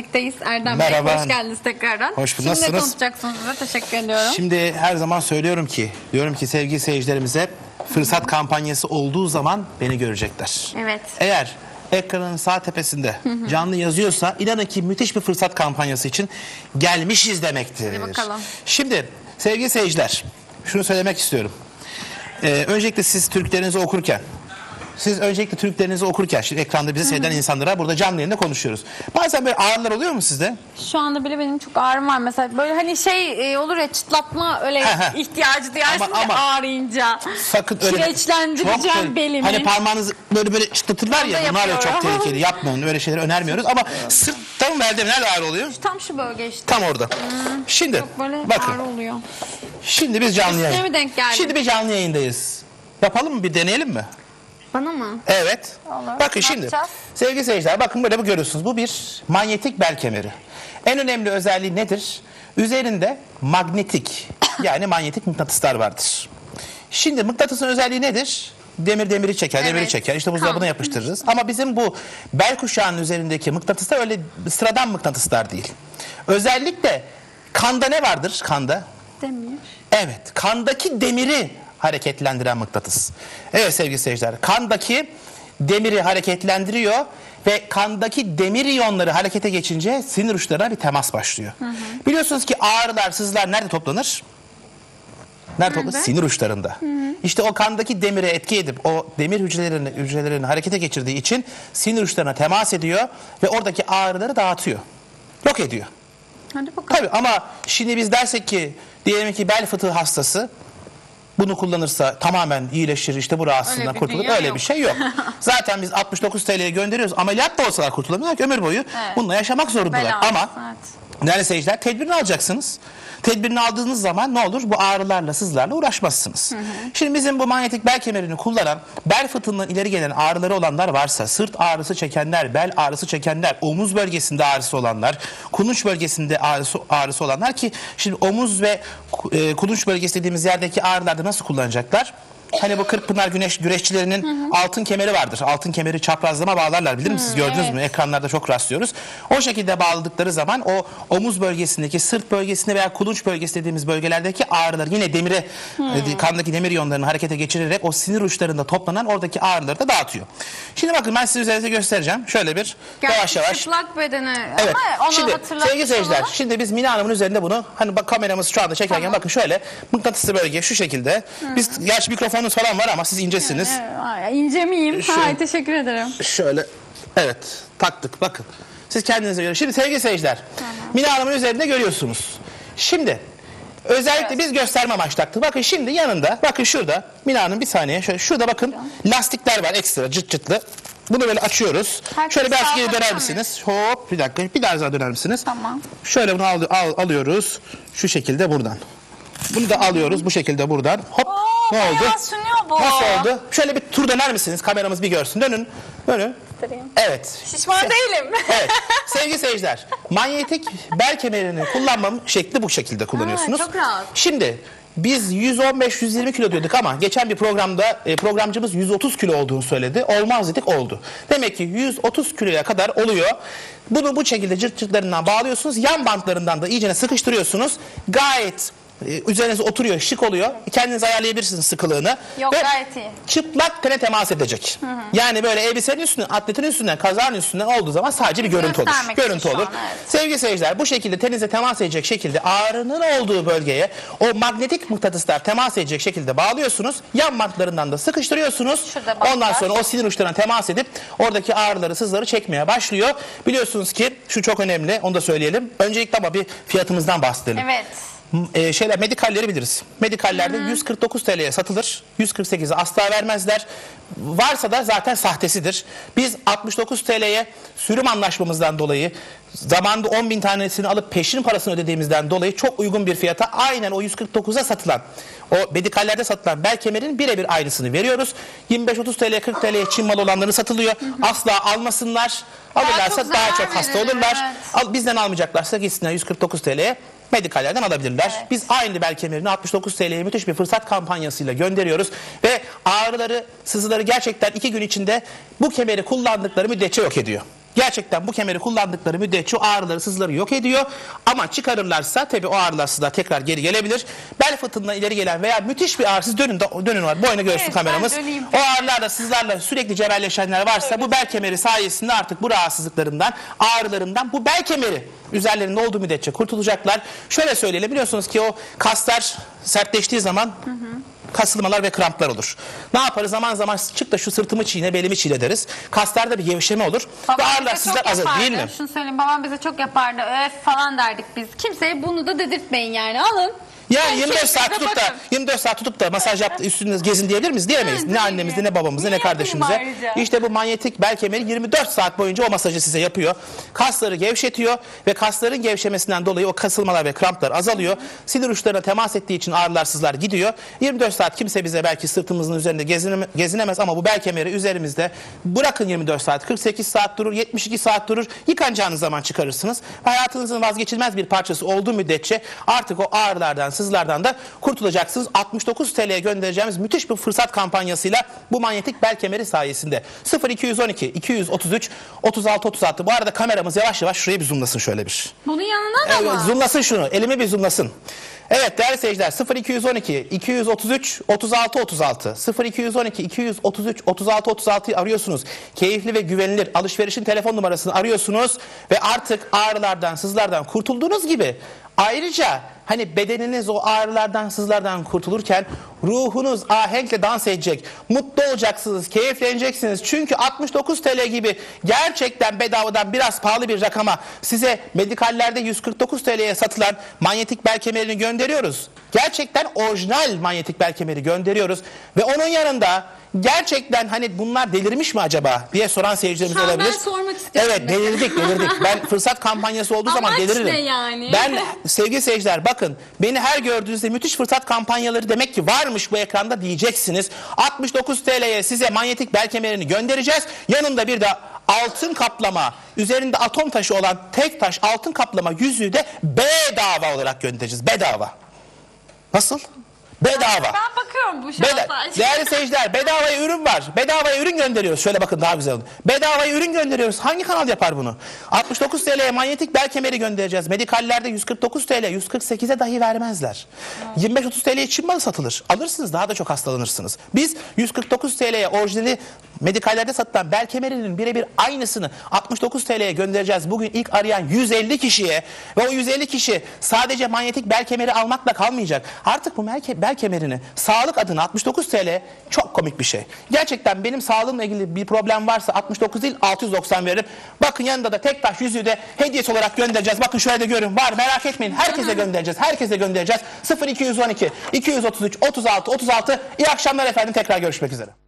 birlikteyiz. Erdem Merhaba. Bey, hoş geldiniz tekrardan. Hoş bulduk. Şimdi Nasılsınız? ne konuşacaksınız bize? Teşekkür ediyorum. Şimdi her zaman söylüyorum ki, diyorum ki sevgili seyircilerimize, fırsat kampanyası olduğu zaman beni görecekler. Evet. Eğer ekranın sağ tepesinde canlı yazıyorsa inanın ki müthiş bir fırsat kampanyası için gelmişiz demektir. Hadi bakalım. Şimdi sevgili seyirciler, şunu söylemek istiyorum. Öncelikle siz Türklerinizi okurken, şimdi ekranda bizi seyreden insanlara burada canlı yayında konuşuyoruz. Bazen böyle ağrılar oluyor mu sizde? Şu anda bile benim çok ağrım var. Mesela böyle hani olur ya, çıtlatma öyle ihtiyacı duyarsın Ama ya ağrıyınca. Sakın öyle. Kireçlendireceğim Çok belimi. Hani parmağınızı böyle çıtlatırlar ya, Onu da bunlar da çok yapıyorum. tehlikeli. Yapmayın, öyle şeyleri önermiyoruz. Ama sırtta mı nerede ağrı oluyor? Tam şu bölge işte. Tam orada. Şimdi Çok böyle bakın. ağrı oluyor. Şimdi biz canlı Üstüne yayın. mi denk geldin? Şimdi bir canlı yayındayız. Yapalım mı? Bir deneyelim mi? Bana mı? Evet. Olur. Bakın Ne şimdi. yapacağız? Sevgili seyirciler, bakın böyle görüyorsunuz. Bu bir manyetik bel kemeri. En önemli özelliği nedir? Üzerinde magnetik yani manyetik mıknatıslar vardır. Şimdi mıknatısın özelliği nedir? Demiri çeker, demiri Evet. çeker. İşte buzdolabına yapıştırırız. Ama bizim bu bel kuşağının üzerindeki mıknatıslar öyle sıradan mıknatıslar değil. Özellikle kanda ne vardır? Kanda. Demir. Evet, kandaki demiri hareketlendiren mıknatıs. Evet sevgili seyirciler, kandaki demiri hareketlendiriyor ve kandaki demir iyonları harekete geçince sinir uçlarına bir temas başlıyor. Biliyorsunuz ki ağrılar, sızlar nerede toplanır? Nerede toplanır? Sinir uçlarında. İşte o kandaki demire etki edip o demir hücrelerini harekete geçirdiği için sinir uçlarına temas ediyor ve oradaki ağrıları dağıtıyor. Yok ediyor. Hadi bakalım. Tabii ama şimdi biz dersek ki diyelim ki bel fıtığı hastası bunu kullanırsa tamamen iyileşir, işte bu rahatsızlığından Öyle bir kurtulur. dünya Öyle yok. bir şey yok. Zaten biz 69 TL'ye gönderiyoruz. Ameliyat da olsalar kurtulamıyorlar ki, ömür boyu Evet. bununla yaşamak zorundalar. Belası, Ama evet. değerli seyirciler, tedbirini alacaksınız. Tedbirini aldığınız zaman ne olur? Bu ağrılarla, sızlarla uğraşmazsınız. Şimdi bizim bu manyetik bel kemerini kullanan, bel fıtığından ileri gelen ağrıları olanlar varsa, sırt ağrısı çekenler, bel ağrısı çekenler, omuz bölgesinde ağrısı olanlar, kulunç bölgesinde ağrısı olanlar, ki şimdi omuz ve kulunç bölgesi dediğimiz yerdeki ağrılarda nasıl kullanacaklar? Hani bu Kırkpınar güreşçilerinin altın kemeri vardır. Altın kemeri çaprazlama bağlarlar, bilir misiniz? Gördünüz mü? Ekranlarda çok rastlıyoruz. O şekilde bağladıkları zaman o omuz bölgesindeki, sırt bölgesinde veya kulunç bölgesi dediğimiz bölgelerdeki ağrılar yine demire, kandaki demir iyonlarını harekete geçirerek o sinir uçlarında toplanan oradaki ağrıları da dağıtıyor. Şimdi bakın ben size üzerinize göstereceğim. Şöyle bir yavaş yavaş. Çıplak bedeni. Evet. Ama onu Şimdi hatırlatmış sevgili seyirciler, olalım. şimdi biz Mine Hanım'ın üzerinde bunu, hani bak kameramız şu anda çekerken, Tamam. bakın şöyle mıknatıslı bölge şu şekilde. Biz gerçi mikrofonunuz falan var ama siz incesiniz. Evet, ince miyim? Şu- Hay, teşekkür ederim. Şöyle, evet, taktık, bakın. Siz kendinize göre. Şimdi sevgili seyirciler, Mine Hanım'ın üzerinde görüyorsunuz. Şimdi özellikle biz gösterme amaçlı taktık. Bakın şimdi yanında, bakın şurada Mine Hanım, bir saniye, şurada bakın lastikler var ekstra cırt cırtlı. Bunu böyle açıyoruz. Herkes Şöyle biraz sağa geri döner bakamıyor. misiniz? Hop, bir dakika, bir daha döner misiniz? Tamam. Şöyle bunu alıyoruz. Şu şekilde buradan. Bunu da alıyoruz bu şekilde buradan. Hop. Ne oldu? bayağı sünüyor bu. Nasıl oldu? Şöyle bir tur döner misiniz? Kameramız bir görsün. Dönün. Dönün. Evet. Şişman değilim. Evet. Sevgili seyirciler, manyetik bel kemerini kullanmam şekli bu şekilde kullanıyorsunuz. çok rahat. Şimdi biz 115-120 kilo diyorduk ama geçen bir programda programcımız 130 kilo olduğunu söyledi. Olmaz dedik, oldu. Demek ki 130 kiloya kadar oluyor. Bunu bu şekilde cırt cırtlarından bağlıyorsunuz. Yan bantlarından da iyicene sıkıştırıyorsunuz. Gayet üzerinize oturuyor, şık oluyor. Kendiniz ayarlayabilirsiniz sıkılığını. Yok, Ve gayet iyi. çıplak tene temas edecek. Yani böyle elbisenin üstünden, atletin üstünden, kazağın üstünden olduğu zaman sadece bir görüntü olur. Göstermek için Görüntü şu olur. an, evet. Sevgili seyirciler, bu şekilde tenize temas edecek şekilde ağrının olduğu bölgeye o magnetik mıknatıslar temas edecek şekilde bağlıyorsunuz. Yan bantlarından da sıkıştırıyorsunuz. Şurada bantlar. Ondan sonra o sinir uçlarına temas edip oradaki ağrıları, sızları çekmeye başlıyor. Biliyorsunuz ki şu çok önemli, onu da söyleyelim. Öncelikle ama bir fiyatımızdan bahsedelim. Evet. Medikalleri biliriz. Medikallerde 149 TL'ye satılır. 148'e asla vermezler. Varsa da zaten sahtesidir. Biz 69 TL'ye sürüm anlaşmamızdan dolayı, zamanında 10.000 tanesini alıp peşin parasını ödediğimizden dolayı çok uygun bir fiyata aynen o 149'a satılan, o medikallerde satılan bel kemerinin birebir aynısını veriyoruz. 25-30 TL'ye, 40 TL'ye Çin malı olanları satılıyor. Asla almasınlar. Alırlarsa çok daha zarar çok hasta verilir, olurlar. evet. Bizden almayacaklarsa gitsinler 149 TL'ye medikallerden alabilirler. Evet. Biz aynı bel kemerini 69 TL'ye müthiş bir fırsat kampanyasıyla gönderiyoruz ve ağrıları, sızıları gerçekten 2 gün içinde bu kemeri kullandıkları müddetçe yok ediyor. Gerçekten bu kemeri kullandıkları müddetçe o ağrıları, sızıları yok ediyor. Ama çıkarırlarsa tabii o ağrılar, sızılar tekrar geri gelebilir. Bel fıtığından ileri gelen veya müthiş bir ağrı, siz dönün var. Boynu görsün Evet, kameramız. ben döneyim. O ağrılarla, sızılarla sürekli cebelleşenler varsa bu bel kemeri sayesinde artık bu rahatsızlıklarından, ağrılarından bu bel kemeri üzerlerinde olduğu müddetçe kurtulacaklar. Şöyle söyleyelim, biliyorsunuz ki o kaslar sertleştiği zaman kasılmalar ve kramplar olur. Ne yaparız? Zaman zaman çık da şu sırtımı çiğne, belimi çiğne deriz. Kaslarda bir gevşeme olur. Ve Babam ağrılar, bize sızlar çok azalır, yapardı. değil mi? Şunu söyleyeyim, babam bize çok yapardı. Öf falan derdik biz. Kimseye bunu da dedirtmeyin yani. Alın. Yani 24 keyfinize saat tutup da bakın. 24 saat tutup da masaj yaptı üstünde gezin diyebilir miyiz? Diyemeyiz. Evet, Ne tabii annemizde, ki. ne babamızda, Niye ne kardeşimize. yapayım ayrıca? İşte bu manyetik bel kemeri 24 saat boyunca o masajı size yapıyor. Kasları gevşetiyor ve kasların gevşemesinden dolayı o kasılmalar ve kramplar azalıyor. Sinir uçlarına temas ettiği için ağrılar, sızlar gidiyor. 24 saat kimse bize belki sırtımızın üzerinde gezinemez ama bu bel kemeri üzerimizde, bırakın 24 saat, 48 saat durur, 72 saat durur. Yıkanacağınız zaman çıkarırsınız. Hayatınızın vazgeçilmez bir parçası olduğu müddetçe artık o ağrılardan, sızlardan da kurtulacaksınız. 69 TL'ye göndereceğimiz müthiş bir fırsat kampanyasıyla bu manyetik bel kemeri sayesinde. 0212 233 36 36. Bu arada kameramız yavaş yavaş şuraya bir zoomlasın şöyle bir. Bunun yanına da Evet, mı? zoomlasın şunu. Elimi bir zoomlasın. Evet değerli seyirciler, 0212 233 36 36 0212 233 36 36'yı arıyorsunuz. Keyifli ve güvenilir alışverişin telefon numarasını arıyorsunuz ve artık ağrılardan, sızlardan kurtulduğunuz gibi ayrıca hani bedeniniz o ağrılardan, sızlardan kurtulurken ruhunuz ahenkle dans edecek. Mutlu olacaksınız, keyifleneceksiniz. Çünkü 69 TL gibi gerçekten bedavadan biraz pahalı bir rakama size medikallerde 149 TL'ye satılan manyetik bel kemerini gönderiyoruz. Gerçekten orijinal manyetik bel kemeri gönderiyoruz. Ve onun yanında gerçekten hani bunlar delirmiş mi acaba diye soran seyircilerimiz Şu an olabilir. ben sormak istiyorum. Evet, delirdik. Ben fırsat kampanyası olduğu zaman Amaç deliririm. ne yani? Ben sevgili seyirciler bakın, beni her gördüğünüzde müthiş fırsat kampanyaları demek ki varmış bu ekranda diyeceksiniz. 69 TL'ye size manyetik bel kemerini göndereceğiz. Yanında bir de altın kaplama, üzerinde atom taşı olan tek taş altın kaplama yüzüğü de bedava olarak göndereceğiz. Bedava. Nasıl? Bedava. Ben bakıyorum bu şansa. Değerli seyirciler, bedavaya ürün var. Bedavaya ürün gönderiyoruz. Şöyle bakın, daha güzel oldu. Bedavaya ürün gönderiyoruz. Hangi kanal yapar bunu? 69 TL'ye manyetik bel kemeri göndereceğiz. Medikallerde 149 TL, 148'e dahi vermezler. 25-30 TL'ye Çin malı satılır. Alırsınız, daha da çok hastalanırsınız. Biz 149 TL'ye orijinali medikallerde satılan bel kemerinin birebir aynısını 69 TL'ye göndereceğiz. Bugün ilk arayan 150 kişiye ve o 150 kişi sadece manyetik bel kemeri almakla kalmayacak. Artık bu bel kemerini sağlık adına 69 TL çok komik bir şey. Gerçekten benim sağlığımla ilgili bir problem varsa 69 değil 690 veririm. Bakın yanında da tek taş yüzüğü de hediyesi olarak göndereceğiz. Bakın şöyle de görün, var, merak etmeyin. Herkese göndereceğiz. Herkese göndereceğiz. 0212 233 36 36. İyi akşamlar efendim. Tekrar görüşmek üzere.